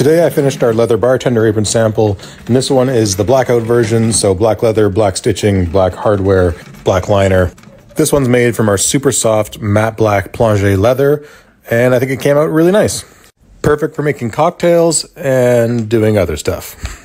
Today I finished our Leather Bartender Apron sample, and this one is the blackout version, so black leather, black stitching, black hardware, black liner. This one's made from our super soft matte black plongé leather, and I think it came out really nice. Perfect for making cocktails and doing other stuff.